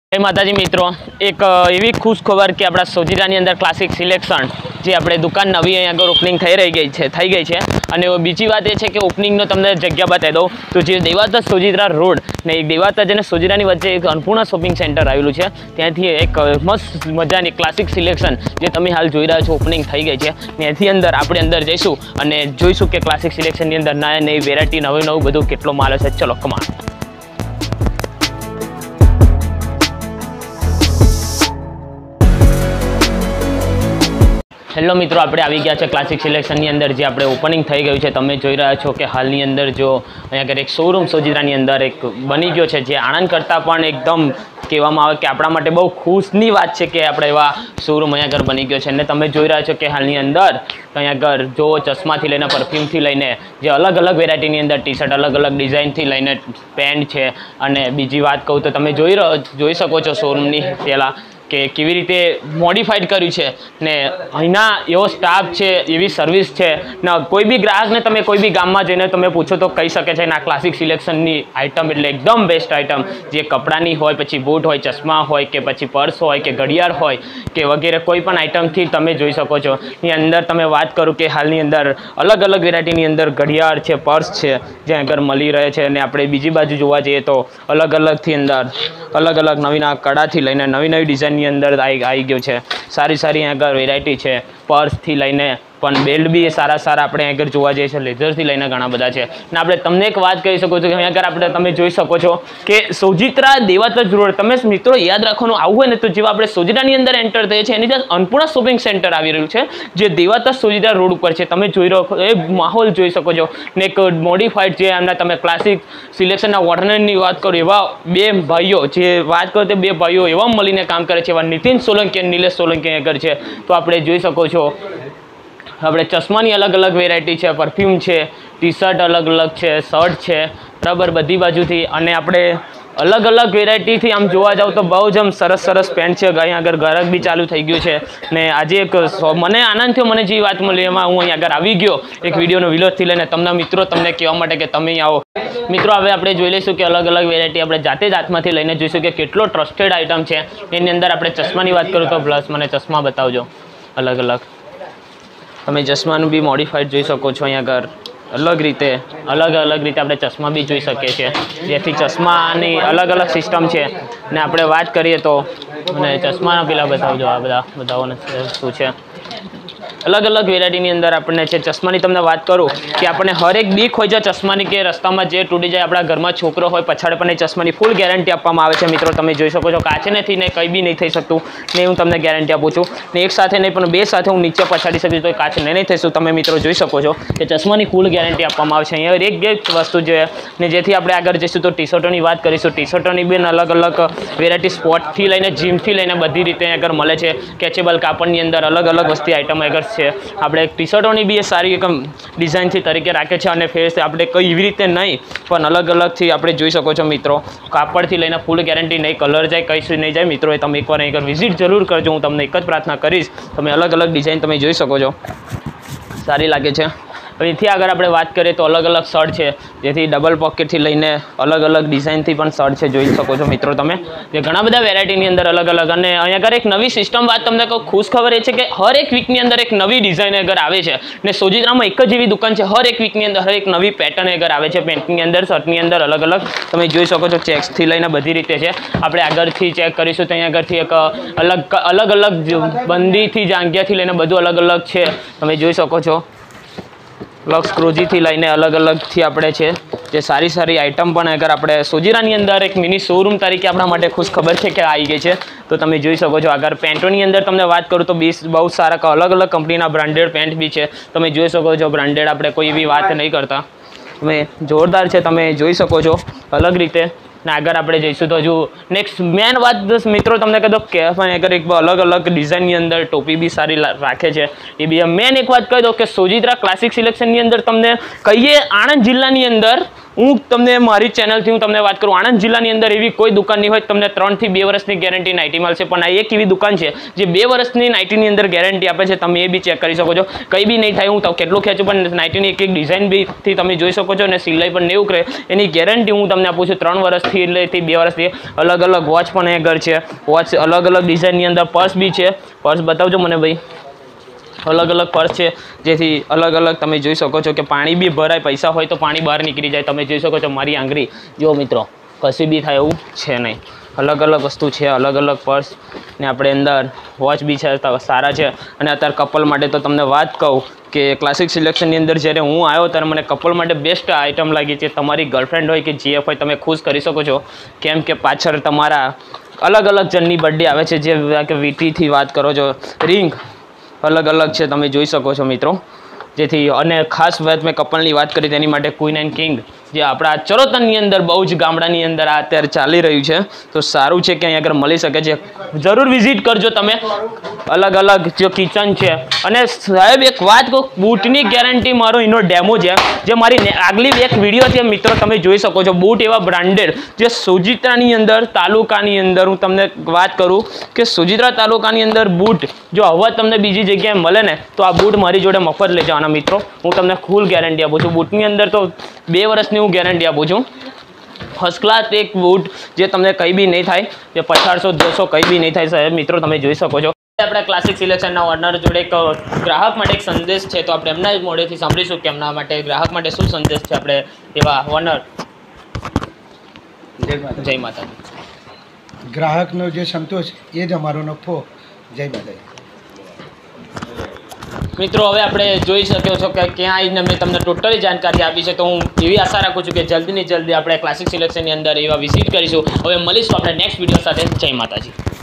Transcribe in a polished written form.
जय माताजी मित्रों, एक एवी खुश खबर कि अपना सोजीरानी अंदर क्लासिक सिलेक्शन जे अपने दुकान नवी अहीं आगळ ओपनिंग થઈ ગઈ છે અને બીજી વાત એ છે કે ઓપનિંગનો તમને જગ્યા બતાવી દઉં તો જે દેવાતા સોજીરા રોડ ને એક દેવાતા અને સોજીરાની વચ્ચે એક અન્નપૂર્ણા શોપિંગ સેન્ટર આવેલું છે, ત્યાંથી એક મસ્ત મજાની ક્લાસિક સિલેક્શન જે તમે હાલ જોઈ રહ્યા છો ઓપનિંગ થઈ ગઈ છે. ત્યાંથી અંદર આપણે અંદર જઈશું અને જોઈશું કે ક્લાસિક સિલેક્શનની અંદર નવી વેરાયટી નવું બધું કેટલો માલ છે. ચલો કમાલ. હેલો મિત્રો, આપણે આવી ગયા છે ક્લાસિક સિલેક્શનની અંદર જે આપણે ઓપનિંગ થઈ ગયું છે. તમે જોઈ રહ્યા છો કે હાલની અંદર જો અહીંયા આગળ એક શોરૂમ સોજીરાની અંદર એક બની ગયો છે, જે આણંદ કરતાં પણ એકદમ કહેવામાં આવે કે આપણા માટે બહુ ખુશની વાત છે કે આપણે એવા શોરૂમ અહીંયા આગળ બની ગયો છે. અને તમે જોઈ રહ્યા છો કે હાલની અંદર અહીંયા આગળ જો ચશ્માથી લઈને પરફ્યુમથી લઈને જે અલગ અલગ વેરાયટીની અંદર ટી શર્ટ અલગ અલગ ડિઝાઇનથી લઈને પેન્ટ છે. અને બીજી વાત કહું તો તમે જોઈ શકો છો શોરૂમની પહેલાં કે કેવી રીતે મોડિફાઈડ કર્યું છે ને અહીંના એવો સ્ટાફ છે, એવી સર્વિસ છે ને કોઈ બી ગ્રાહકને તમે કોઈ બી ગામમાં જઈને તમે પૂછો તો કહી શકે છે ને આ ક્લાસિક સિલેક્શનની આઇટમ એટલે એકદમ બેસ્ટ આઇટમ, જે કપડાની હોય, પછી બૂટ હોય, ચશ્મા હોય કે પછી પર્સ હોય કે ઘડિયાળ હોય કે વગેરે કોઈ પણ આઇટમથી તમે જોઈ શકો છો. એની અંદર તમે વાત કરું કે હાલની અંદર અલગ અલગ વેરાયટીની અંદર ઘડિયાળ છે, પર્સ છે જે આગળ મળી રહે છે. અને આપણે બીજી બાજુ જોવા જઈએ તો અલગ અલગથી અંદર અલગ અલગ નવીના કડાથી લઈને નવી ડિઝાઇન અંદર આવી ગયો છે. સારી આગળ વેરાયટી છે, પર્સથી લઈને પણ બેલ્ટ બી સારા આપણે આગળ જોવા જઈએ છીએ, લેધરથી લઈને ઘણા બધા છે. અને આપણે તમને એક વાત કહી શકો છો કે અહીંયા આગળ આપણે તમે જોઈ શકો છો કે સોજીત્રા દેવાતજ રોડ, તમે મિત્રો યાદ રાખવાનું આવું હોય ને તો જેવા આપણે સોજીરાની અંદર એન્ટર થઈએ છીએ એની જે અન્નપૂર્ણા શોપિંગ સેન્ટર આવી રહ્યું છે જે દેવાતજ સોજીરા રોડ ઉપર છે. તમે જોઈ રહ્યો એ માહોલ જોઈ શકો છો ને એક મોડિફાઈડ જે એમના તમે ક્લાસિક સિલેક્શનના ઓનરની વાત કરો એવા બે ભાઈઓ જે વાત કરો તે બે ભાઈઓ એવા મળીને કામ કરે છે, એવા નિતિન સોલંકી અને નિલેશ સોલંકી આગળ છે. તો આપણે જોઈ શકો છો આપણે ચશ્માની અલગ અલગ વેરાયટી છે, પરફ્યુમ છે, ટી શર્ટ અલગ અલગ છે, શર્ટ છે, બરાબર બધી બાજુથી. અને આપણે અલગ અલગ વેરાયટીથી આમ જોવા જાવ તો બહુ જ આમ સરસ પેન્ટ છે. અહીં આગળ ગ્રાહક બી ચાલુ થઈ ગયું છે ને આજે એક મને આનંદ થયો, મને જે વાત મળી એમાં હું અહીં આગળ આવી ગયો એક વિડીયોનો વિરોધથી લઈને તમને કહેવા માટે કે તમે આવો મિત્રો. હવે આપણે જોઈ લઈશું કે અલગ અલગ વેરાયટી આપણે જાતે જ હાથમાંથી લઈને જોઈશું કે કેટલો ટ્રસ્ટેડ આઇટમ છે. એની અંદર આપણે ચશ્માની વાત કરું તો પ્લસ મને ચશ્મા બતાવજો. અલગ અલગ તમે ચશ્માનું બી મોડિફાઈડ જોઈ શકો છો. અહીંયા આગળ અલગ રીતે આપણે ચશ્મા બી જોઈ શકીએ છીએ, જેથી ચશ્માની અલગ અલગ સિસ્ટમ છે. ને આપણે વાત કરીએ તો અને ચશ્માના પેલા બતાવજો, આ બધાઓને શું છે અલગ અલગ વેરાયટીની અંદર આપણને છે. ચશ્માની તમને વાત કરું કે આપણને હરેક બીક હોય છે ચશ્માની કે રસ્તામાં જે તૂટી જાય, આપણા ઘરમાં છોકરો હોય પછાડે પણ એ ચશ્માની ફૂલ ગેરંટી આપવામાં આવે છે. મિત્રો તમે જોઈ શકો છો કાચે નથી ને કંઈ બી નહીં થઈ શકતું ને હું તમને ગેરંટી આપું છું. ને એક સાથે નહીં પણ બે સાથે હું નીચે પછાડી શકીશ તો કાચ નહીં થઈશું. તમે મિત્રો જોઈ શકો છો કે ચશ્માની ફૂલ ગેરંટી આપવામાં આવે છે. અહીંયા એક વસ્તુ છે ને જેથી આપણે આગળ જઈશું તો ટી શર્ટોની વાત કરીશું. ટી શર્ટોની બી અલગ અલગ વેરાયટી સ્પોર્ટથી લઈને જીમથી લઈને બધી રીતે આગળ મળે છે. કેચેબલ કાપડની અંદર અલગ અલગ વસ્તુ આઇટમ આગળ છે. આપણે ટી શર્ટોની બી સારી એક ડિઝાઇનથી તરીકે રાખે છે અને ફેસ આપણે કઈ એવી રીતે નહીં પણ અલગ અલગથી આપણે જોઈ શકો છો મિત્રો. કાપડથી લઈને ફૂલ ગેરંટી નહીં, કલર જાય કંઈ નહીં જાય. મિત્રો એ તમે એકવાર અહીં વિઝિટ જરૂર કરજો. હું તમને એક જ પ્રાર્થના કરીશ, તમે અલગ અલગ ડિઝાઇન તમે જોઈ શકો છો, સારી લાગે છે. અહીંથી આગળ આપણે વાત કરીએ તો અલગ અલગ શર્ટ છે, જેથી ડબલ પોકેટથી લઈને અલગ અલગ ડિઝાઇનથી પણ શર્ટ છે જોઈ શકો છો મિત્રો તમે. જે ઘણા બધા વેરાયટીની અંદર અલગ અલગ. અને અહીંયા આગળ એક નવી સિસ્ટમ વાત તમને કહું, ખુશ ખબર એ છે કે હર એક વીકની અંદર એક નવી ડિઝાઇન આગળ આવે છે. ને સોજીરામાં એક જ એવી દુકાન છે, હર એક વીકની અંદર હર એક નવી પેટર્ન આગળ આવે છે. પેન્ટની અંદર, શર્ટની અંદર અલગ અલગ તમે જોઈ શકો છો. ચેક્સથી લઈને બધી રીતે છે. આપણે આગળથી ચેક કરીશું તો અહીંયા આગળથી એક અલગ અલગ બંદીથી જાંઘિયાથી લઈને બધું અલગ અલગ છે. તમે જોઈ શકો છો લક્ષ ક્રોજીથી લઈને અલગ અલગથી આપણે છે જે સારી આઇટમ પણ અગર આપણે સોજીરાની અંદર એક મિની શોરૂમ તરીકે આપણા માટે ખુશ ખબર છે કે આવી ગઈ છે. તો તમે જોઈ શકો છો. આગળ પેન્ટોની અંદર તમને વાત કરું તો બહુ સારા અલગ અલગ કંપનીના બ્રાન્ડેડ પેન્ટ બી છે. તમે જોઈ શકો છો બ્રાન્ડેડ, આપણે કોઈ એવી વાત નહીં કરતા, તમે જોરદાર છે. તમે જોઈ શકો છો અલગ રીતે. ને આગળ આપણે જઈશું તો હજુ નેક્સ્ટ મેન વાત મિત્રો તમને કહી દો કે આગળ એક અલગ અલગ ડિઝાઇનની અંદર ટોપી બી સારી રાખે છે. એ બી મેન એક વાત કહી દો કે સોજીત્રા ક્લાસિક સિલેક્શનની અંદર તમને કહીએ આણંદ જિલ્લાની અંદર હું તમને મારી ચેનલથી હું તમને વાત કરું, આણંદ જિલ્લાની અંદર એવી કોઈ દુકાન નહીં હોય તમને 3 થી 2 વર્ષની ગેરંટી નાઇટી મળશે, પણ આ એક એવી દુકાન છે જે 2 વર્ષની નાઇટીની અંદર ગેરંટી આપે છે. તમે એ બી ચેક કરી શકો છો, કંઈ બી નહીં થાય. હું તો કેટલું ખેંચું પણ નાઇટીની એક ડિઝાઇન બીથી તમે જોઈ શકો છો, અને સિલાઈ પણ 90 કરે એની ગેરંટી હું તમને આપું છું 3 વર્ષથી એટલે 2 વર્ષથી. અલગ અલગ વોચ પણ આગળ છે, વોચ અલગ અલગ ડિઝાઇનની અંદર. પર્સ બી છે, પર્સ બતાવજો મને ભાઈ. અલગ અલગ પર્સ છે, જેથી અલગ અલગ તમે જોઈ શકો છો કે પાણી બી ભરાય, પૈસા હોય તો પાણી બહાર નીકળી જાય. તમે જોઈ શકો છો મારી આંગળી જો મિત્રો, કશું બી થાય એવું છે નહીં. અલગ અલગ વસ્તુ છે, અલગ અલગ પર્સ ને આપણે અંદર વોચ બી છે, સારા છે. અને અત્યારે કપલ માટે તો તમને વાત કહું કે ક્લાસિક સિલેક્શનની અંદર જ્યારે હું આવ્યો ત્યારે મને કપલ માટે બેસ્ટ આઇટમ લાગી છે. તમારી ગર્લફ્રેન્ડ હોય કે જીએફ હોય તમે ખુશ કરી શકો છો, કેમ કે પાછળ તમારા અલગ અલગ જણની બર્થડે આવે છે, જે કે વીટીથી વાત કરો છો. રિંગ અલગ અલગ છે, તમે જોઈ શકો છો મિત્રો. જેથી અને ખાસ વાત મેં કપલની વાત કરી તેની માટે ક્વીન એન્ડ કિંગ જે આપણા ચરોતરની અંદર બહુ જ ગામડાની અંદર આ અત્યારે ચાલી રહ્યું છે, તો સારું છે કે અહીંયા આગળ મળી શકે છે. જરૂર વિઝિટ કરજો તમે. અલગ અલગ જો કિચન છે. અને સાહેબ એક વાત કહું, બૂટની ગેરંટી મારો એનો ડેમો છે, જે મારી આગલી એક વિડીયો છે મિત્રો, તમે જોઈ શકો છો. બૂટ એવા બ્રાન્ડેડ જે સોજિત્રાની અંદર તાલુકાની અંદર હું તમને વાત કરું કે સોજિત્રા તાલુકાની અંદર બૂટ જો હવે તમને બીજી જગ્યાએ મળે ને તો આ બૂટ મારી જોડે મફત લઈ જવાના મિત્રો. હું તમને ફૂલ ગેરંટી આપું છું. બૂટની અંદર તો 2 વર્ષની હું ગેરંટી આપું છું. ફર્સ્ટ ક્લાસ એક બૂટ જે તમને કંઈ બી નહીં થાય, જે 1500 200 કંઈ બી નહીં થાય સાહેબ મિત્રો, તમે જોઈ શકો છો. આપણે ક્લાસિક સિલેક્શનના ઓનર જોડે એક ગ્રાહક માટે એક સંદેશ છે, તો આપણે એમના મોઢેથી સાંભળીશું કે એમના માટે ગ્રાહક માટે શું સંદેશ છે. આપણે એવા ઓનર. જય માતાજી. ગ્રાહકનો જે સંતોષ એ જ અમારો નફો. જય માતાજી. મિત્રો હવે આપણે જોઈ શકો છો કે ક્યાં આવીને મેં તમને ટોટલી જાણકારી આપી છે, તો હું એવી આશા રાખું છું કે જલ્દીની જલ્દી આપણે ક્લાસિક સિલેક્શનની અંદર એવા વિઝિટ કરીશું. હવે મળીશું આપણે નેક્સ્ટ વિડીયો સાથે. જય માતાજી.